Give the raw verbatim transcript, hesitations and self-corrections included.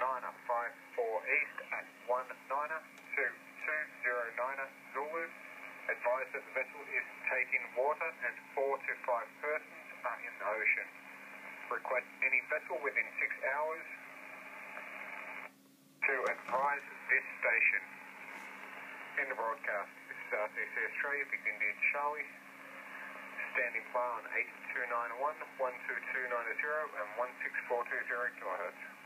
China five four East at one niner two two zero niner Zulu. Advise that the vessel is taking water and four to five persons are in the ocean. Request any vessel within six hours to advise this station. In the broadcast, this is R C C Australia, Victor India Charlie, standing by on eight two nine one, one two two nine zero and one six four two zero kilohertz.